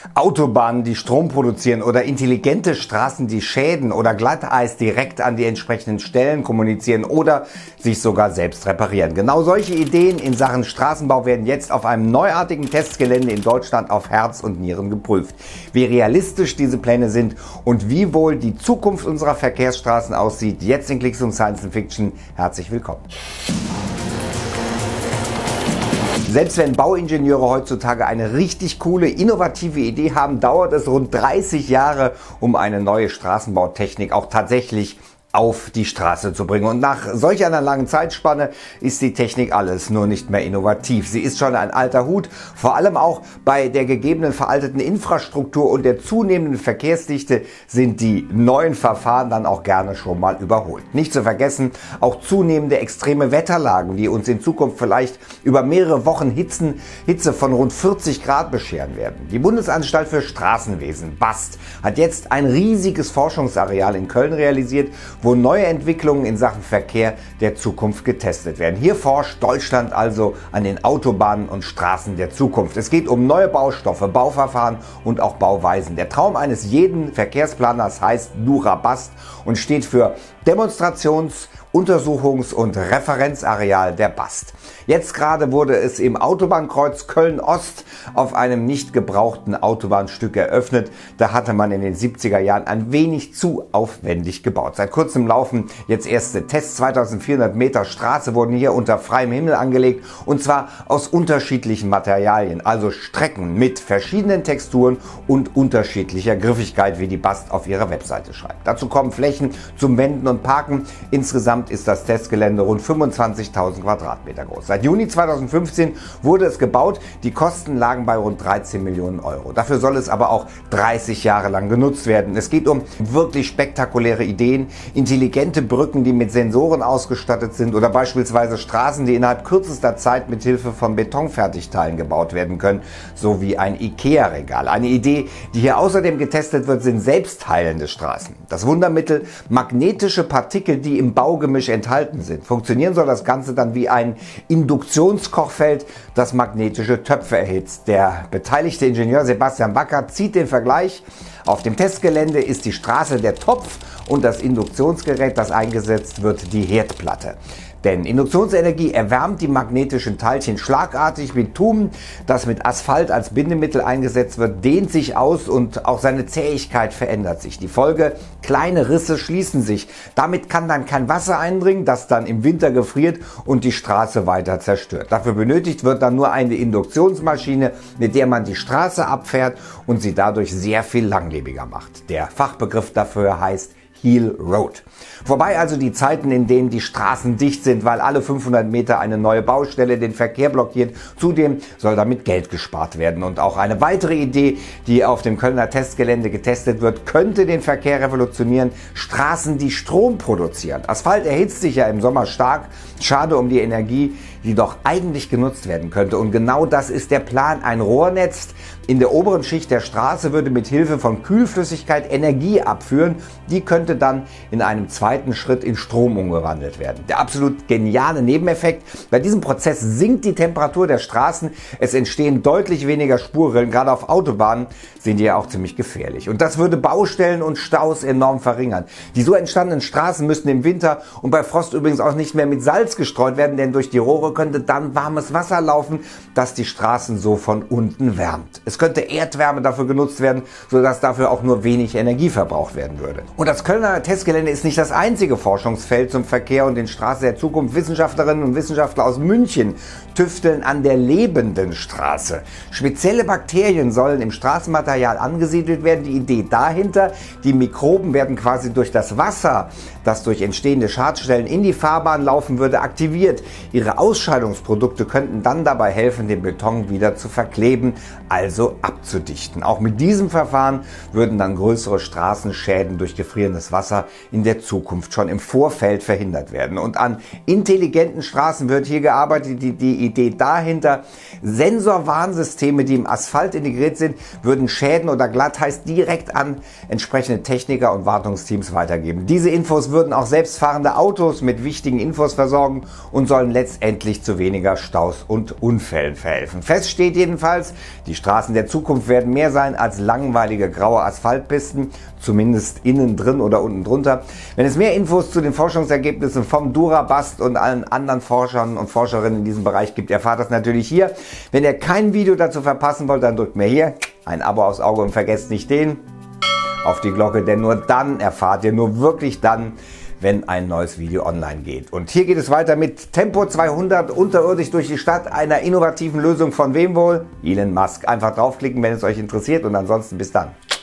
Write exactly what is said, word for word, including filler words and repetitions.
Autobahnen, die Strom produzieren oder intelligente Straßen, die Schäden oder Glatteis direkt an die entsprechenden Stellen kommunizieren oder sich sogar selbst reparieren. Genau solche Ideen in Sachen Straßenbau werden jetzt auf einem neuartigen Testgelände in Deutschland auf Herz und Nieren geprüft. Wie realistisch diese Pläne sind und wie wohl die Zukunft unserer Verkehrsstraßen aussieht, jetzt in Klicks und Science Fiction. Herzlich willkommen. Selbst wenn Bauingenieure heutzutage eine richtig coole, innovative Idee haben, dauert es rund dreißig Jahre, um eine neue Straßenbautechnik auch tatsächlich auf die Straße zu bringen. Und nach solch einer langen Zeitspanne ist die Technik alles nur nicht mehr innovativ. Sie ist schon ein alter Hut, vor allem auch bei der gegebenen veralteten Infrastruktur und der zunehmenden Verkehrsdichte sind die neuen Verfahren dann auch gerne schon mal überholt. Nicht zu vergessen auch zunehmende extreme Wetterlagen, die uns in Zukunft vielleicht über mehrere Wochen Hitzen, Hitze von rund vierzig Grad bescheren werden. Die Bundesanstalt für Straßenwesen, BAST, hat jetzt ein riesiges Forschungsareal in Köln realisiert, wo neue Entwicklungen in Sachen Verkehr der Zukunft getestet werden. Hier forscht Deutschland also an den Autobahnen und Straßen der Zukunft. Es geht um neue Baustoffe, Bauverfahren und auch Bauweisen. Der Traum eines jeden Verkehrsplaners heißt Durabast und steht für Demonstrations-, Untersuchungs- und Referenzareal der BAST. Jetzt gerade wurde es im Autobahnkreuz Köln-Ost auf einem nicht gebrauchten Autobahnstück eröffnet. Da hatte man in den siebziger Jahren ein wenig zu aufwendig gebaut. Seit kurzem laufen jetzt erste Tests. zweitausendvierhundert Meter Straße wurden hier unter freiem Himmel angelegt und zwar aus unterschiedlichen Materialien, also Strecken mit verschiedenen Texturen und unterschiedlicher Griffigkeit, wie die BAST auf ihrer Webseite schreibt. Dazu kommen Flächen zum Wenden und Parken. Insgesamt ist das Testgelände rund fünfundzwanzigtausend Quadratmeter groß. Seit Juni zweitausendfünfzehn wurde es gebaut. Die Kosten lagen bei rund dreizehn Millionen Euro. Dafür soll es aber auch dreißig Jahre lang genutzt werden. Es geht um wirklich spektakuläre Ideen, intelligente Brücken, die mit Sensoren ausgestattet sind oder beispielsweise Straßen, die innerhalb kürzester Zeit mit Hilfe von Betonfertigteilen gebaut werden können, sowie ein IKEA-Regal. Eine Idee, die hier außerdem getestet wird, sind selbstheilende Straßen. Das Wundermittel: magnetische Partikel, die im Baugemisch enthalten sind. Funktionieren soll das Ganze dann wie ein Induktionskochfeld, das magnetische Töpfe erhitzt. Der beteiligte Ingenieur Sebastian Backer zieht den Vergleich: Auf dem Testgelände ist die Straße der Topf und das Induktionsgerät, das eingesetzt wird, die Herdplatte. Denn Induktionsenergie erwärmt die magnetischen Teilchen schlagartig. Bitumen, das mit Asphalt als Bindemittel eingesetzt wird, dehnt sich aus und auch seine Zähigkeit verändert sich. Die Folge: kleine Risse schließen sich. Damit kann dann kein Wasser eindringen, das dann im Winter gefriert und die Straße weiter zerstört. Dafür benötigt wird dann nur eine Induktionsmaschine, mit der man die Straße abfährt und sie dadurch sehr viel langlebiger macht. Der Fachbegriff dafür heißt Heel Road. Vorbei also die Zeiten, in denen die Straßen dicht sind, weil alle fünfhundert Meter eine neue Baustelle den Verkehr blockiert. Zudem soll damit Geld gespart werden. Und auch eine weitere Idee, die auf dem Kölner Testgelände getestet wird, könnte den Verkehr revolutionieren: Straßen, die Strom produzieren. Asphalt erhitzt sich ja im Sommer stark. Schade um die Energie, die doch eigentlich genutzt werden könnte. Und genau das ist der Plan. Ein Rohrnetz in der oberen Schicht der Straße würde mit Hilfe von Kühlflüssigkeit Energie abführen. Die könnte dann in einem zweiten Schritt in Strom umgewandelt werden. Der absolut geniale Nebeneffekt: Bei diesem Prozess sinkt die Temperatur der Straßen. Es entstehen deutlich weniger Spurrillen. Gerade auf Autobahnen sind die ja auch ziemlich gefährlich. Und das würde Baustellen und Staus enorm verringern. Die so entstandenen Straßen müssten im Winter und bei Frost übrigens auch nicht mehr mit Salz gestreut werden, denn durch die Rohre könnte dann warmes Wasser laufen, das die Straßen so von unten wärmt. Es könnte Erdwärme dafür genutzt werden, sodass dafür auch nur wenig Energie verbraucht werden würde. Und das Kölner Testgelände ist nicht das einzige Forschungsfeld zum Verkehr und den Straßen der Zukunft. Wissenschaftlerinnen und Wissenschaftler aus München tüfteln an der lebenden Straße. Spezielle Bakterien sollen im Straßenmaterial angesiedelt werden. Die Idee dahinter: die Mikroben werden quasi durch das Wasser, das durch entstehende Schadstellen in die Fahrbahn laufen würde, aktiviert. Ihre Ausscheidungsprodukte könnten dann dabei helfen, den Beton wieder zu verkleben, also abzudichten. Auch mit diesem Verfahren würden dann größere Straßenschäden durch gefrierendes Wasser in der Zukunft schon im Vorfeld verhindert werden. Und an intelligenten Straßen wird hier gearbeitet. Die, die Idee dahinter: Sensorwarnsysteme, die im Asphalt integriert sind, würden Schäden oder Glatteis direkt an entsprechende Techniker und Wartungsteams weitergeben. Diese Infos würden auch selbstfahrende Autos mit wichtigen Infos versorgen und sollen letztendlich tatsächlich zu weniger Staus und Unfällen verhelfen. Fest steht jedenfalls, die Straßen der Zukunft werden mehr sein als langweilige graue Asphaltpisten, zumindest innen drin oder unten drunter. Wenn es mehr Infos zu den Forschungsergebnissen vom Durabast und allen anderen Forschern und Forscherinnen in diesem Bereich gibt, erfahrt das natürlich hier. Wenn ihr kein Video dazu verpassen wollt, dann drückt mir hier ein Abo aufs Auge und vergesst nicht den auf die Glocke, denn nur dann erfahrt ihr, nur wirklich dann, wenn ein neues Video online geht. Und hier geht es weiter mit Tempo zweihundert, unterirdisch durch die Stadt, einer innovativen Lösung von wem wohl? Elon Musk. Einfach draufklicken, wenn es euch interessiert, und ansonsten bis dann.